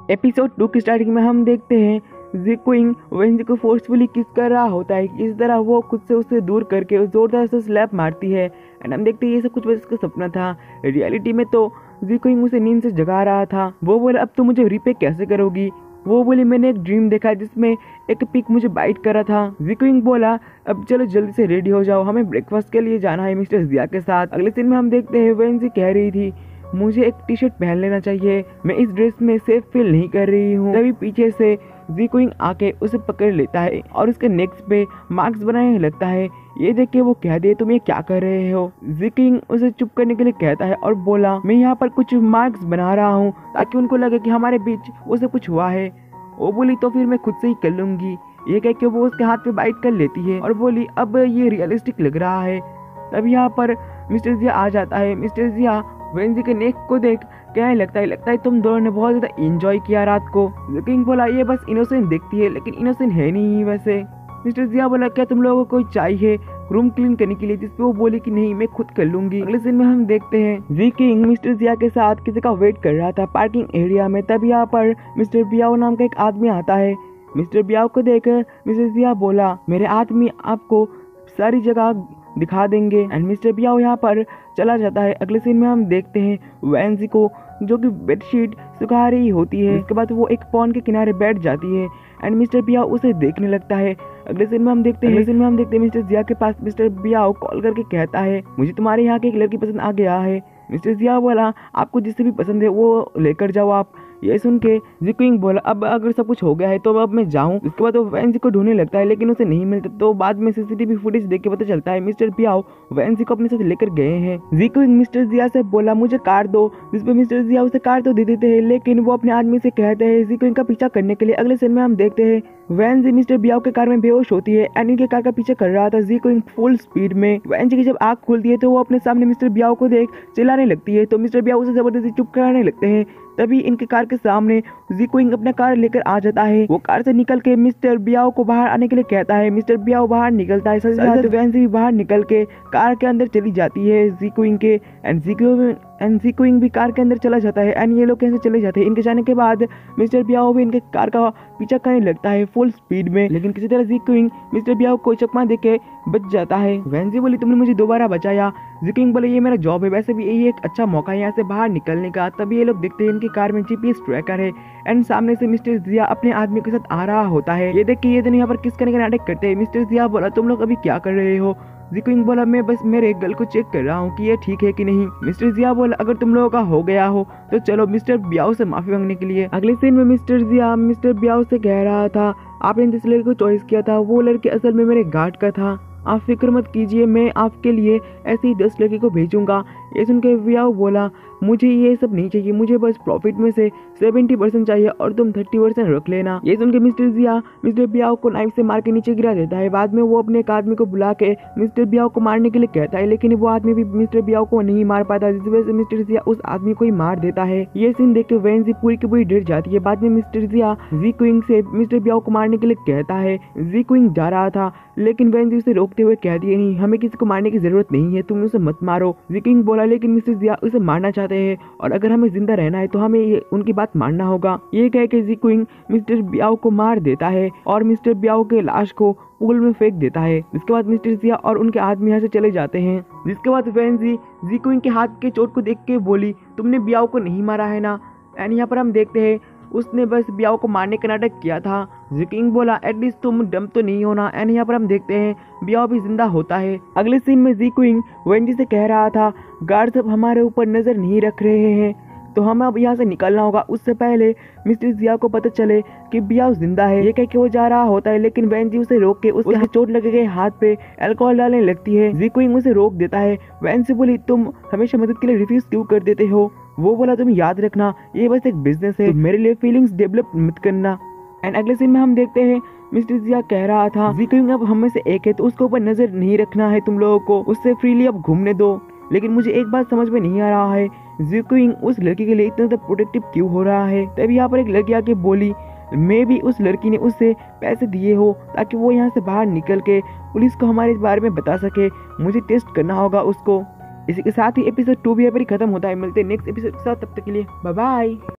Episode 2 की starting में हम देखते हैं ज़िक्विंग वेंजी को फोर्सफुली किस कर रहा होता है। इस तरह वो खुद से उसे दूर करके जोरदार से स्लैप मारती है एंड हम देखते हैं ये सब कुछ बस इसका सपना था। रियलिटी में तो ज़िक्विंग उसे नींद से जगा रहा था। वो बोला अब तो मुझे रीपे कैसे करोगी। वो बोली मैंने एक ड्रीम देखा जिसमें एक पिक मुझे बाइट करा था। ज़िक्विंग बोला अब चलो जल्दी से रेडी हो जाओ, हमें ब्रेकफास्ट के लिए जाना है मिस्टर जिया के साथ। अगले सीन में हम देखते हैं वेंजी कह रही थी मुझे एक टी शर्ट पहन लेना चाहिए, मैं इस ड्रेस में सेफ फील नहीं कर रही हूँ। तभी पीछे से ज़िक्विंग आके उसे पकड़ लेता है और उसके नेक्स पे मार्क्स बनाने लगता है। ये देख के वो कह दे तुम ये क्या कर रहे हो। ज़िक्विंग उसे चुप करने के लिए कहता है और बोला मैं यहाँ पर कुछ मार्क्स बना रहा हूँ ताकि उनको लगे कि हमारे बीच उसे कुछ हुआ है। वो बोली तो फिर मैं खुद से ही कर लूंगी। ये कह के वो उसके हाथ पे बाइट कर लेती है और बोली अब ये रियलिस्टिक लग रहा है। तब यहाँ पर मिस्टर जिया आ जाता है। मिस्टर जिया वेंजी के नेक को देख कहने लगता है तुम दोनों ने बहुत ज्यादा एंजॉय किया रात को। ज़िक्विंग बोला ये बस इनोसेंट दिखती है लेकिन इनोसेंट है नहीं वैसे। मिस्टर जिया बोला क्या तुम लोगों को चाहिए रूम क्लीन करने के लिए, जिसपे वो बोली कि नहीं मैं खुद कर लूंगी। अगले दिन में हम देखते हैं ज़िक्विंग मिस्टर जिया के साथ किसी का वेट कर रहा था पार्किंग एरिया में। तब यहाँ पर मिस्टर बियाओ नाम का एक आदमी आता है। मिस्टर बियाओ को देख मिस्टर जिया बोला मेरे आदमी आपको सारी जगह दिखा देंगे एंड मिस्टर बियाओ यहाँ पर चला जाता है। अगले सीन में हम देखते हैं वेंजी को जो कि बेडशीट सुखा रही होती है। इसके बाद वो एक पॉन्ड के किनारे बैठ जाती है एंड मिस्टर बियाओ उसे देखने लगता है। अगले सीन में हम देखते हैं मिस्टर जिया के पास मिस्टर बियाओ कॉल करके कहता है मुझे तुम्हारे यहाँ की एक लड़की पसंद आ गया है। मिस्टर जिया बोला आपको जिससे भी पसंद है वो लेकर जाओ आप। ये सुन के ज़िक्विंग बोला अब अगर सब कुछ हो गया है तो अब मैं जाऊं। उसके बाद वो वेंजी को ढूंढने लगता है लेकिन उसे नहीं मिलता। तो बाद में सीसीटीवी फुटेज देख के पता चलता है मिस्टर बियाओ वेंजी को अपने साथ लेकर गए हैं। ज़िक्विंग मिस्टर जिया से बोला मुझे कार दो, जिसपे मिस्टर जिया उसे कार तो दे देते हैं लेकिन वो अपने आदमी से कहते हैं ज़िक्विंग का पीछा करने के लिए। अगले सीन में हम देखते हैं वेंजी मिस्टर बियाओ के कार में बेहोश होती है एंड इनके कार का पीछे कर रहा था ज़िक्विंग फुल स्पीड में। वेंजी की जब आँख खुलती है तो वो अपने सामने मिस्टर बियाओ को देख चिल्लाने लगती है। तो मिस्टर बियाओ उसे जबरदस्ती चुप कराने लगते हैं। तभी इनके कार के सामने ज़िक्विंग अपना कार लेकर आ जाता है। वो कार से निकल के मिस्टर बियाओ को बाहर आने के लिए कहता है। मिस्टर बियाओ बाहर निकलता है। साथ वेंजी भी बाहर निकल के कार के अंदर चली जाती है ज़िक्विंग के एंड ज़िक्विंग भी कार के अंदर चला जाता है एंड ये लोग कैसे चले जाते हैं। इनके जाने के बाद मिस्टर बियाओ भी इनके कार का पीछा करने लगता है फुल स्पीड में, लेकिन किसी तरह ज़िक्विंग मिस्टर बियाओ को चकमा देके बच जाता है। वेंजी बोली तुमने मुझे दोबारा बचाया। ज़िक्विंग बोले ये मेरा जॉब है, वैसे भी यही एक अच्छा मौका है यहाँ से बाहर निकलने का। तभी ये लोग देखते हैं इनकी कार में जीपीएस ट्रैकर है एंड सामने से मिस्टर जिया अपने आदमी के साथ आ रहा होता है। ये देख के ये दोनों यहाँ पर किस करने का नाटक करते हैं। मिस्टर जिया बोला तुम लोग अभी क्या कर रहे हो। ज़िक्विंग बोला मैं बस मेरे गल को चेक कर रहा हूँ कि ये ठीक है कि नहीं। मिस्टर जिया बोला अगर तुम लोगों का हो गया हो तो चलो मिस्टर बियाओ से माफी मांगने के लिए। अगले सीन में मिस्टर जिया मिस्टर बियाओ से कह रहा था आपने जिस लड़के को चॉइस किया था वो लड़के असल में मेरे गार्ड का था, आप फिक्र मत कीजिए मैं आपके लिए ऐसे ही 10 लड़के को भेजूंगा। ये सुन के बियाओ बोला मुझे ये सब नहीं चाहिए, मुझे बस प्रॉफिट में से 70% चाहिए और तुम 30% रख लेना। ये सुन के मिस्टर जिया मिस्टर बियाओ को नाइफ से मार के नीचे गिरा देता है। बाद में वो अपने एक आदमी को बुला के मिस्टर बियाओ को मारने के लिए कहता है लेकिन वो आदमी भी मिस्टर बियाओ को नहीं मार पाता, जिस वजह से मिस्टर जिया उस आदमी को ही मार देता है। ये सीन देख के वेंजी पूरी की पूरी डर जाती है। बाद में मिस्टर जिया ज़िक्विंग से मिस्टर बियाओ को मारने के लिए कहता है। ज़िक्विंग जा रहा था लेकिन वेंजी उसे रोकते हुए कहती है नहीं हमें किसी को मारने की जरूरत नहीं है, तुम उसे मत मारो। ज़िक्विंग बोला लेकिन मिस्टर जिया उसे मारना चाहते हैं और अगर हमें जिंदा रहना है तो हमें उनकी बात मानना होगा। ये कह के ज़िक्विंग मिस्टर बियाओ को मार देता है और मिस्टर बियाओ के लाश को पूल में फेंक देता है। इसके बाद मिस्टर जिया और उनके आदमी यहाँ से चले जाते हैं। जिसके बाद वेंजी ज़िक्विंग के हाथ के चोट को देख के बोली तुमने बियाओ को नहीं मारा है ना। एंड यहाँ पर हम देखते हैं उसने बस बियाओ को मारने का नाटक किया था। ज़िक्विंग बोला एटलीस्ट तुम डम तो नहीं होना। एंड यहाँ पर हम देखते हैं बियाओ भी जिंदा होता है। अगले सीन में ज़िक्विंग वेंजी से कह रहा था गार्ड सब हमारे ऊपर नजर नहीं रख रहे हैं तो हमें अब यहाँ से निकलना होगा उससे पहले मिस्टर जिया को पता चले कि बियाओ जिंदा है। ये कह के वो जा रहा होता है लेकिन वेंजी उसे रोक के उसके चोट लगे गए हाथ पे अल्कोहल डालने लगती है। ज़िक्विंग उसे रोक देता है। वेंजी बोली तुम हमेशा मदद के लिए रिफ्यूज क्यों कर देते हो। वो बोला तुम याद रखना ये बस एक बिजनेस है, मेरे लिए फीलिंग्स डेवलप मत करना। एंड अगले सीन में हम देखते हैं मिस्टर जिया कह रहा था ज़िक्विंग अब हम में से एक है तो उसके ऊपर नजर नहीं रखना है तुम लोगों को, उससे फ्रीली अब घूमने दो। लेकिन मुझे एक बात समझ में नहीं आ रहा है ज़िक्विंग उस लड़की के लिए इतना ज़्यादा प्रोटेक्टिव क्यों हो रहा है। तभी यहाँ पर एक लड़की आके बोली मे भी उस लड़की ने उससे पैसे दिए हो ताकि वो यहाँ से बाहर निकल के पुलिस को हमारे बारे में बता सके, मुझे टेस्ट करना होगा उसको। इसी के साथ ही एपिसोड 2 भी यहाँ पर खत्म होता है। मिलते हैं नेक्स्ट एपिसोड के साथ, तब तक के लिए बाय बाय।